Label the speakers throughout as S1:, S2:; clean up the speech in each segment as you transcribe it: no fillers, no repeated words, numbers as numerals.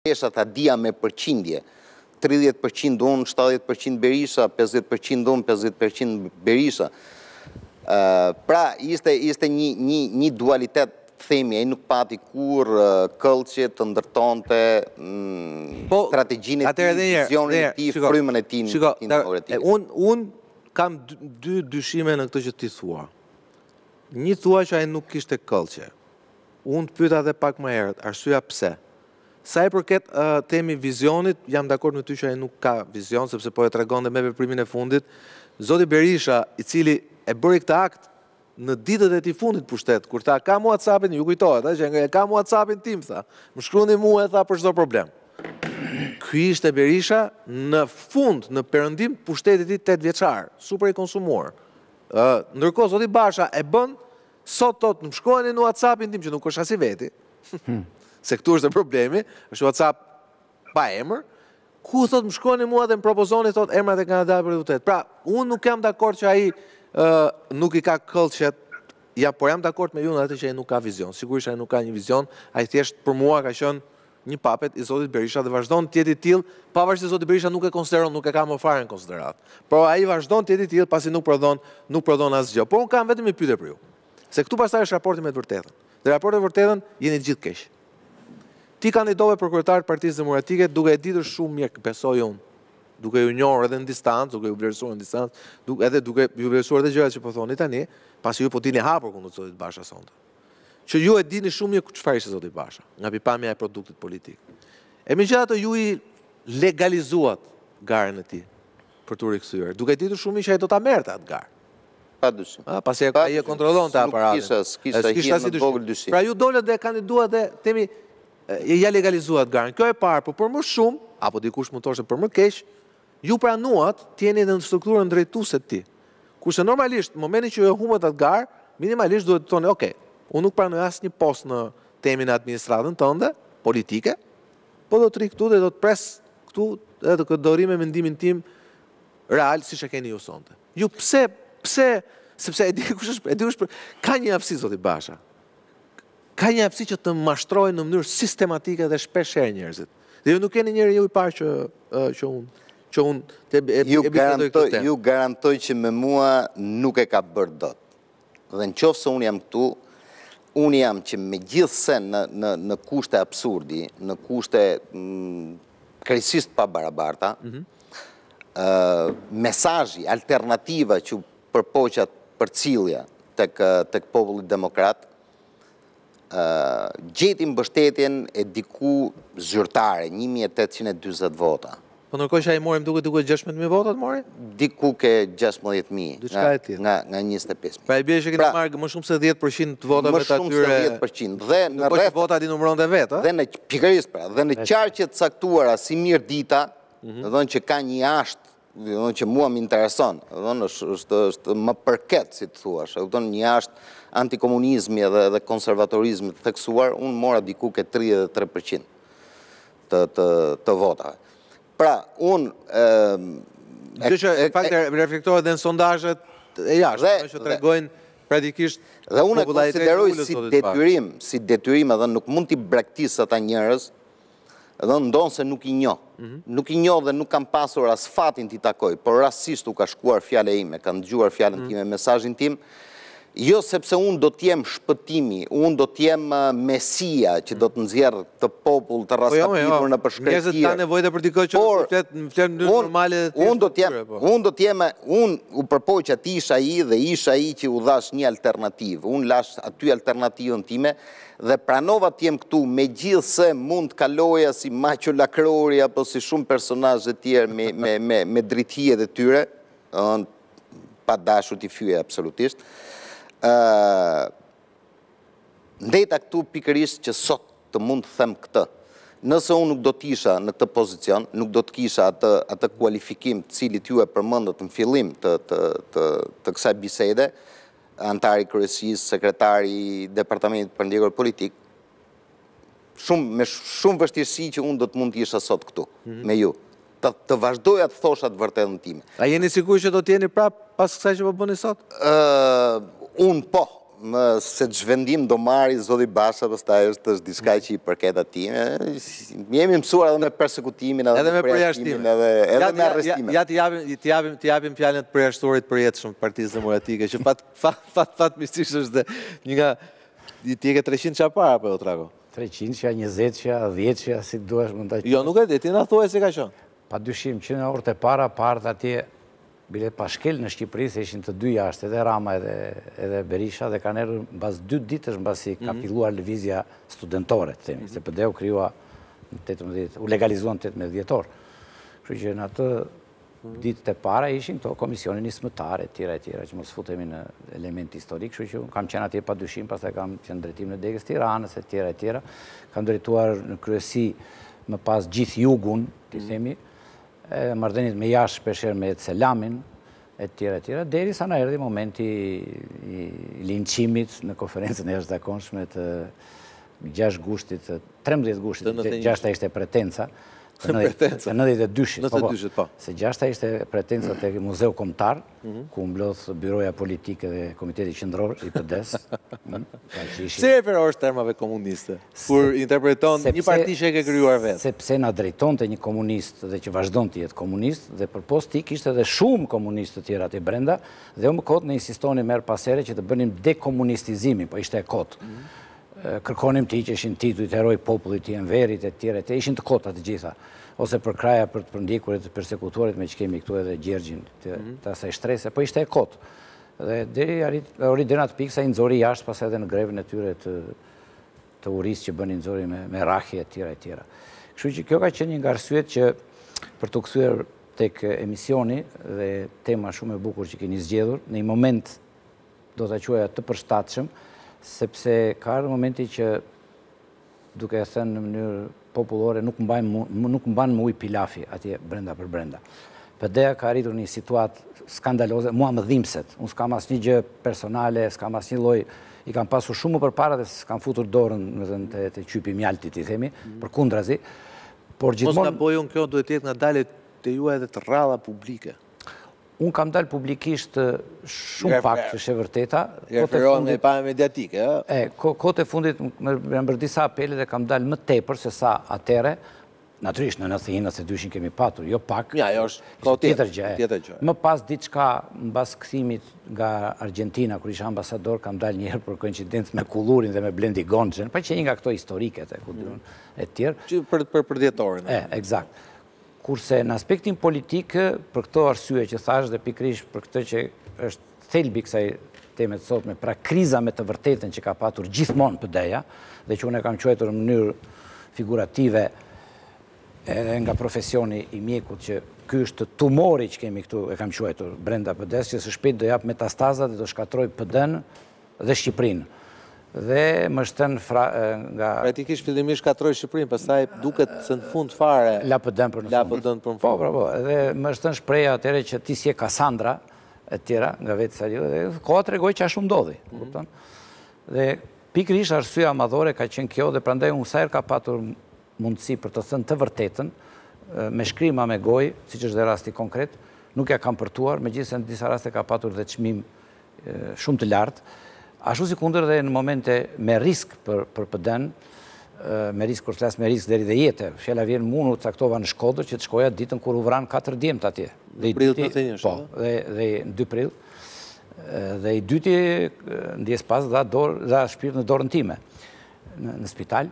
S1: Pesha ta dia me përqindje, 30% unë, 70% Berisha, 50% unë, 50% Berisha. Pra, ishte një dualitet, themi, e nuk pati kur këllqe të ndërtonte strategjinë e ti, vizionin e ti, frymën e ti në teoretikë.
S2: Unë kam dy dyshime në këtë që ti thua. Një thua që ai nuk kishte këllqe. Unë të pyeta edhe pak më herët, arsyeja pse. Sa i përket temi vizionit, jam dakord me ty që ai nuk ka vizion, sepse po e tregon dhe me veprimin e fundit. Zoti Berisha, i cili e bëri këtë akt në ditët e tij fundit pushtet, kur tha kam WhatsApp-in, ju kujtohet, që kam WhatsApp-in tim, tha. Më shkruani mua, tha, për çdo problem. Ky ishte Berisha në fund, në perëndim pushtetit i 8 vjeçar, super i konsumuar. Ndërkohë zoti Basha e bën sot tot më shkruani në WhatsApp-in tim që nuk është as i veti. Se këtu është problemi, është WhatsApp pa emër, ku thot më shkruani mua dhe më propozoni thot emrat e kandidatëve për deputet. Pra, unë nuk jam dakord që ai nuk i ka këllqet, por jam dakord me ju në atë që ai nuk ka vizion. Sigurisht ai nuk ka një vizion, ai thjesht për mua ka qenë një papet i zotit Berisha dhe vazhdon të jetë i tillë, pavarësisht se zoti Berisha nuk e konsideron, nuk e ka më fare në konsiderat. Por ai vazhdon të jetë i tillë pasi nuk prodhon asgjë. Por unë kam vetëm një pyetje për ju. Se këtu pastaj është raporti me të vërtetën. Dhe raporti me të vërtetën jeni të gjithë keq. Ti kandidove për kryetar të Partisë Demokratike duke e ditur shumë mirë, besoj unë, duke ju njohur edhe në distancë, duke ju vlerësuar në distancë, edhe duke ju vlerësuar edhe gjërat që po thoni tani, pasi ju po dini hapur kundër zotit Basha sonte. Që ju e dini shumë mirë çfarë ishte zoti Basha, nga pikpamja e produktit politik. E megjithatë ju i legalizuat garën e tij për tu rikthyer, duke ditur shumë mirë që ai do ta merrte atë garë.
S1: Padyshim.
S2: Pasi ai e kontrollonte aparatin.
S1: Kisha si vogël dyshim.
S2: Pra ju dolët dhe kandiduat dhe themi ja legalizuat garën. Kjo e parë, por për më shumë, apo dikush mund të thoshte për më keq, ju pranuat të jeni në strukturën drejtuese të tij. Kurse normalisht, në momentin që ju humbet atë garë, minimalisht duhet të thoni, "Ok, unë nuk pranoj asnjë post në temin e administratën tënde, politike, po do të ri këtu dhe do të pres këtu edhe të do ri me mendimin tim real, siç e keni ju sonte." Ju pse, sepse e di kush është, ka një aftësi zoti Basha. Ka një aftësi që të mashtrojnë në mënyrë sistematike dhe shpesh herë njerëzit. Dhe ju nuk keni njeriu i parë që unë
S1: ju garantoj që me mua nuk e ka bërë dot. Dhe në qoftë se unë jam këtu, unë jam që me gjithse në kushte absurdi, në kushte krejtësisht pa barabarta, mesazhi, alternativa që përpoqat përcjellja tek populli demokrat, gjeti mbështetjen e diku zyrtare, 1840 vota.
S2: Po ndërkohë që ai mori duke 16.000 vota të mori?
S1: Diku ke 16.000 nga 25.000.
S2: Pra i bie që keni marrë më shumë se 10% të votave të atyre.
S1: Më shumë se 10%. Dhe në
S2: rreth votat i numëronte vetë,
S1: Dhe në pikërisht pra, dhe në qarqet caktuara si mirë dita, do të thonë që ka një ashtë, do të thonë që mua më intereson, do të thonë është më përket, si të thuash, do të thonë një ashtë antikomunizmi dhe konservatorizmi të theksuar, unë mora diku ke 33% të votave. Pra, unë...
S2: Që që fakte reflektohet dhe në sondazhet e jashtë, që tregojnë praktikisht...
S1: Dhe unë e konsideroj si detyrim edhe nuk mund t'i braktisë ata njerëz, edhe ndonë se nuk i njoh. Nuk i njoh dhe nuk kam pasur as fatin t'i takoj, por rastisht u ka shkuar fjale ime, kanë dëgjuar fjalën time, mesazhin tim, jo sepse unë do t'jem shpëtimi, unë do t'jem mesia që do të nxjerrë të popull të rastapitur në përshkretëtirë.
S2: Njerëzit ka nevojë për dikë që flet në normale.
S1: Unë do t'jem, unë u përpoj që ati isha i dhe isha i që u dhash një alternativë. Unë lash aty alternativën time dhe pranova t'jem këtu me gjithë se mund të kaloja si Maqo Lakrori apo si shumë personazhe tjerë me drejtëhijet e tyre, pa dashur t'i fyje absolutisht. Ndeta këtu pikërisht që sot të mund të them këtë. Nëse unë nuk do t'isha në këtë pozicion, nuk do t'kisha atë kualifikim të cilit ju e përmendët në fillim të kësaj bisede, antari kryesisë, sekretari departamentit për ndjekur politik, me shumë vështirësi që unë do të mund t'isha sot këtu, me ju. Të vazhdoja të thosha të vërtetën time.
S2: A jeni sigurt që do t'jeni prap pas kësaj që po bëni sot?
S1: Unë po, se zhvendim do marri zoti Basha, pastaj është diçka që i përket atij. Jemi mësuar edhe me persekutimin,
S2: edhe me përjashtimin,
S1: edhe me arrestimin.
S2: Ja t'i japim fjalën të përjashtorit përjetshëm të Partisë Demokratike, që fatmirësisht është një nga ti ke 300 çfarë apo jo Trako?
S3: 300 që 20 që 10 që si duash mund ta.
S2: Jo, nuk e di, ti na thuaj se ka qenë.
S3: Padyshim që në orët e para atje bilet pashkel në Shqipëri se ishin të dy jashtë, edhe Rama edhe Berisha, dhe kanë erë mbas 2 ditësh mbasi ka filluar lëvizja studentore, themi, se PD-u krijua u legalizuan 18 dhjetor. Kështu që në atë ditët e para ishin këto komisionin nismëtare, tjera, që mos futemi në element historik, kështu që kam qenë atje padyshim, pastaj kam qenë drejtim në degës Tiranës, e tjera. Kam drejtuar në kryesi më pas gjithë jugun, të themi, marrëdhëniet me jashtë shpeshherë me Selamin, e tjera, deri sa na erdhi momenti i linçimit në konferencën e jashtëzakonshme të 6 gushtit, 13 gushtit, 6 ishte pretenca, të 92-shit, po. Se 6 ishte pretenca të Muzeu Kombëtar, ku mblodh byroja politike dhe Komiteti Qendror i PD-s.
S2: Si referohesh termave komuniste, kur interpreton një parti që e ke krijuar vetë?
S3: Sepse na drejtonte një komunist dhe që vazhdon të jetë komunist, dhe përpos ti kishte edhe shumë komunistë të tjera aty brenda, dhe më kot ne insistoni merr pasere që të bënim dekomunistizimin, po ishte e kot. Kërkonim ti që ishin titujt heroj popullit i Enverit, e tjera, ishin të kota të gjitha, ose për kraja për të përndjekurit të persekutorit me që kemi këtu edhe Gjergjin të asaj shtrese, po ishte e kot. Dhe deri në atë pikë sa i nxori jashtë, pas edhe në grevën e tyre të urisë që bënin nxori me rrahje, e tjera. Kështu që kjo ka qenë një nga arsyet që për të kthyer tek emisioni dhe tema shumë e bukur që keni zgjedhur, në një moment do ta quaja të përshtatshëm, sepse ka ardhur momenti që, duke e thënë në mënyrë popullore, nuk mban më ujë pilafi atje brenda për brenda. PD-ja ka arritur një situatë skandaloze, mua më dhimbset. Unë s'kam asnjë gjë personale, s'kam asnjë lloj, i kam pasur shumë më përpara dhe s'kam futur dorën te qypi mjaltit, i themi, përkundrazi. Por gjithmonë
S2: mos gaboj unë, kjo duhet të jetë nga dalë te juaj edhe të rradha publike.
S3: Unë kam dalë publikisht shumë pak që shë vërteta.
S2: Referohen me pamje mediatike, e?
S3: Kohët e fundit, me bërë disa apele dhe kam dalë më tepër se sa atere, natyrisht në 91-92 kemi patur, jo pak.
S2: Ja, jo është
S3: tjetër gjë. Më pas diçka, mbas kthimit nga Argentina, kur isha ambasador, kam dalë njëherë për koincidencë me Kullurin dhe me Blendi Gonxhen, pa që një nga këto historiket e tjerë.
S2: Që për djetorin.
S3: Eksakt. Kurse në aspektin politik, për këto arsye që thash dhe pikrish për këtë që është thelbi kësaj teme të sotme, pra kriza me të vërtetën që ka patur gjithmonë PD-ja, dhe që unë e kam quajtur në mënyrë figurative edhe nga profesioni i mjekut, që ky është tumori që kemi këtu, e kam quajtur brenda PD-s, që së shpejt do jap metastaza dhe do shkatroj PD-n dhe Shqipërinë. Dhe më shtën nga...
S2: Praktikisht fillimisht shkatroi Shqipërinë, pastaj duket se në fund fare...
S3: La PD-n për në fund. Po, dhe më shtën shpreja atyre që ti si e Kassandra, e tjera, nga vetë sa jo, dhe koha tregoi që ashtu ndodhi. Dhe pikërisht arsyeja madhore ka qenë kjo, dhe prandaj unë sa herë ka patur mundësi për të thënë të vërtetën, me shkrima me gojë, siç është dhe rasti konkret, nuk ja kam përtuar, megjithëse në disa raste ka patur dhe çmim shumë të lartë. Ashtu si kundër dhe në momente me risk për PD-n, me risk kur flas me risk deri dhe jetë. Fjala vjen mu caktova në Shkodër që të shkoja ditën kur u vran 4 djemt atje.
S2: Në prill të thënjë.
S3: Po, dhe në 2 prill. Dhe i dyti ndjes pas dha shpirt në dorën time në spital.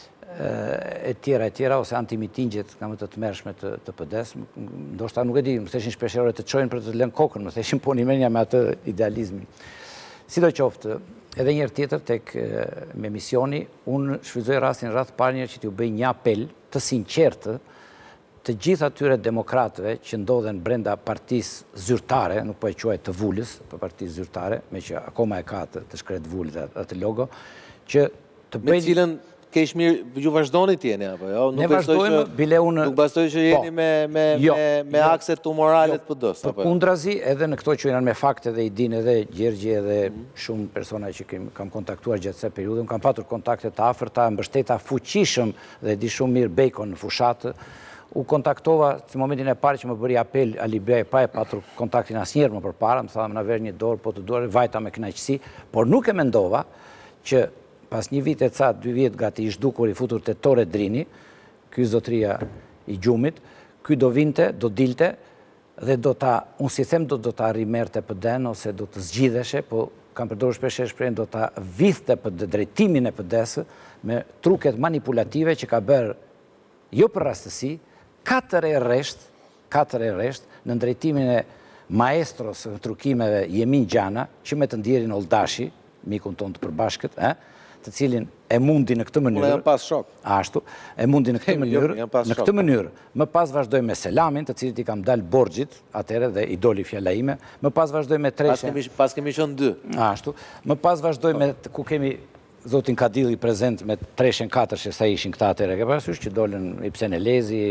S3: E tjera, ose antimitingjet nga më të tmerrshme të PD-s, ndoshta nuk e di, më theshin shpeshherë të çojnë për të lënë kokën, më theshin po një menja me atë idealizmin. Sidoqoftë, edhe njërë tjetër tek me misioni, unë shfrytëzoj rastin rreth parë njërë që t'ju bëj një apel të sinqertë të gjithë atyre demokratëve që ndodhen brenda partisë zyrtare, nuk po e quaj të Vulës, për partisë zyrtare, me që akoma e ka të shkret Vulë atë logo, që të bëjnë...
S2: Me cilën kesh mirë, ju vazhdoni t'jeni, apo jo?
S3: Ne vazhdojmë, bile unë...
S2: Nuk bastoj që jeni me akset të moralet PD-s, apo jo?
S3: Përkundrazi, edhe në këto që janë me fakte dhe i din edhe Gjergji edhe shumë persona që kam kontaktuar gjatë se periudhën, kam patur kontakte të afërta, mbështeta fuqishëm dhe di shumë mirë Bejkon në fushatë, u kontaktova në momentin e parë që më bëri apel Ali Bej, pa e patur kontaktin asnjëherë më përpara, më tha më na ver një dorë, po të duar, vajta me kënaqësi, por nuk e mendova që pas një vit e ca, 2 vjet gati i zhdukur i futur te Tore Drini, ky zotria i gjumit, ky do vinte, do dilte dhe unë si them do ta rimerte PD-n ose do të zgjidheshe, po kam përdorur shpesh shprehjen do ta vidhte PD drejtimin e PD-s me truket manipulative që ka bërë jo për rastësi 4 rresht në drejtimin e maestros të trukimeve Jemin Gjana, që me të ndjerin Oldashi, mikun tonë të përbashkët, të cilin e mundi në këtë mënyrë.
S2: Unë jam pas shok.
S3: Ashtu, e mundi në këtë mënyrë. Më pas vazhdoj me Selamin, të cilit i kam dalë borxhit, atëherë dhe i doli fjala ime. Më pas vazhdoj me Treshen.
S2: Pas kemi qenë 2.
S3: Ashtu. Më pas vazhdoj me ku kemi zotin Kadilli prezent me Treshen 4, që sa ishin këta atëherë, ke parasysh që dolën Ipsen Elezi,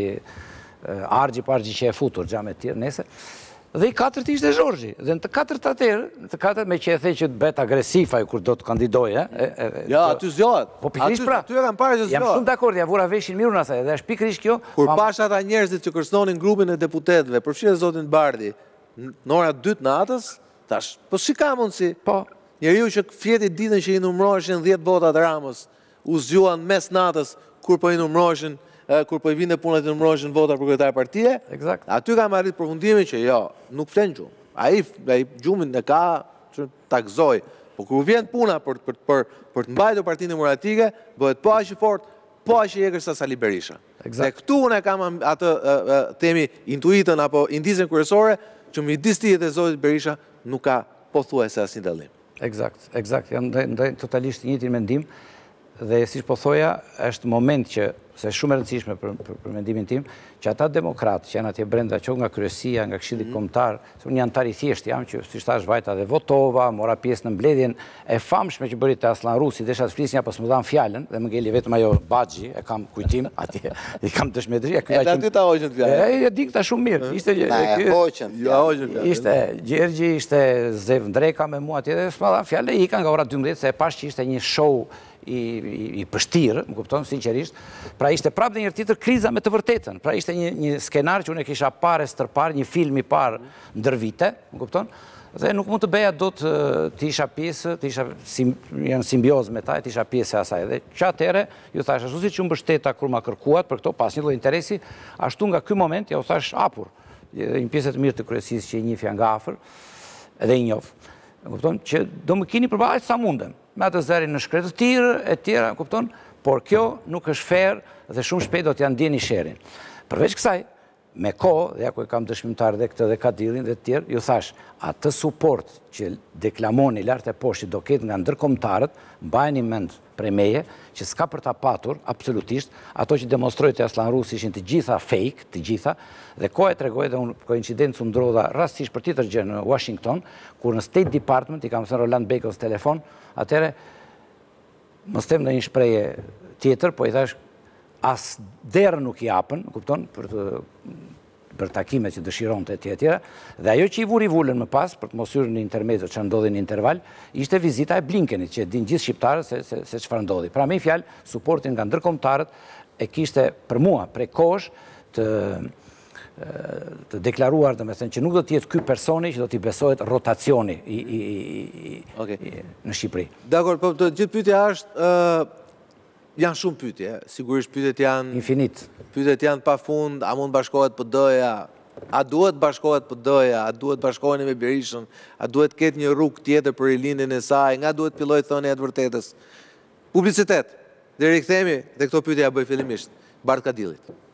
S3: Argji që e futur xhamet tjerë nese. Dhe i 4 ishte Zhorgji. Dhe në të 4 atëherë, në të 4 me që e the që të bet agresiv ai kur do të kandidoj,
S2: Ja, aty zgjohet.
S3: Po pikërisht pra.
S2: Aty e kam parë që zgjohet.
S3: Jam shumë dakord, ja vura veshin mirë në asaj, dhe është pikërisht kjo.
S2: Kur pash ata njerëzit që kërcënonin grupin e deputetëve, përfshirë zotin Bardhi, në ora 2 të natës, tash, po si ka mundsi?
S3: Po.
S2: Njeriu që fjeti ditën që i numëroheshin 10 votat Ramës, u zgjuan mes natës kur po i numëroheshin, kur po i vinte puna të numëroheshin vota për kryetar partie.
S3: Eksakt.
S2: Aty kam arrit përfundimin që jo, nuk flen gjumë. Ai gjumin e ka që ta gëzoj. Po kur vjen puna për të mbajtur Partinë Demokratike, bëhet po aq i fortë, po aq i egër sa Sali Berisha. Dhe këtu unë kam atë themi intuitën apo indicën kryesore që midis tij dhe zotit Berisha nuk ka pothuajse asnjë dallim.
S3: Eksakt. Jam ndaj totalisht njëjtin mendim dhe siç po thoja, është moment që se shumë e rëndësishme për mendimin tim, që ata demokratë që janë atje brenda, që nga kryesia, nga Këshilli Kombëtar, se unë janë i thjesht jam që si thash vajta dhe votova, mora pjesë në mbledhjen e famshme që bëri te Aslan Rusi, desha të flisnja pas më dhan fjalën dhe më ngeli vetëm ajo Baxhi, e kam kujtim atje, i kam dëshmetëri.
S2: Edhe aty ta hoqën fjalën.
S3: E di këta shumë mirë. Ishte
S1: hoqën.
S3: Gjergji, ishte Zev Ndreka me mua atje dhe s'ma dhan fjalë, ika nga ora 12 se e pash që ishte një show i pështirë, më kupton, sinqerisht. Pra ishte prapë dhe një tjetër kriza me të vërtetën. Pra ishte një skenar që unë e kisha parë stërpar, një film i parë ndër vite, më kupton, dhe nuk mund të beja do të isha pjesë, janë simbiozë me ta, të isha pjesë e asaj. Dhe që atëre, ju thash, ashtu si që më bështeta kur ma kërkuat për këto, pas një lloj interesi, ashtu nga ky moment, ja u thash apur. Një pjesë të mirë të kryesisë që i njifja nga afër, edhe i njoh. Kupton, që do më keni përballë sa mundem. Me atë zërin në shkretë të tjera, tjera, kupton, por kjo nuk është fair dhe shumë shpejt do t'ja ndjeni sherin. Përveç kësaj, me kohë, dhe ja ku e kam dëshmimtar dhe këtë dhe Kadillin dhe të tjerë, ju thash, atë suport që deklamoni lartë e poshtë do ketë nga ndërkombëtarët, mbajeni mend prej meje, që s'ka për ta patur, absolutisht, ato që demonstrojnë te Aslan Rusi ishin të gjitha fake, të gjitha, dhe koha e tregoi dhe unë koincidencë u ndrodha rastësisht për tjetër gjë në Washington, kur në State Department i kam thënë Roland Bakos telefon, atëre mos them në një shprehje tjetër, po i thash as derë nuk i japën, kupton, për takimet që dëshironte etj etj. Dhe ajo që i vuri vulën më pas për të mos hyrë në intermezzo që ndodhi në interval, ishte vizita e Blinkenit, që din gjithë shqiptarët se çfarë ndodhi. Pra me fjalë, suportin nga ndërkombëtarët e kishte për mua prej kohësh të deklaruar, domethënë që nuk do të jetë ky personi që do t'i besohet rotacioni në Shqipëri.
S2: Dakor, po gjithë pyetja është janë shumë pyetje, sigurisht pyetjet janë
S3: infinit.
S2: Pyetjet janë pafund, a mund bashkohet PD-ja, a duhet bashkohet PD-ja, a duhet bashkoheni me Berishën, a duhet ketë një rrugë tjetër për rilindjen e saj, nga duhet filloj thënia e të vërtetës. Publicitet. Dhe rikthehemi dhe këto pyetje ja bëj fillimisht Bart Kadillit.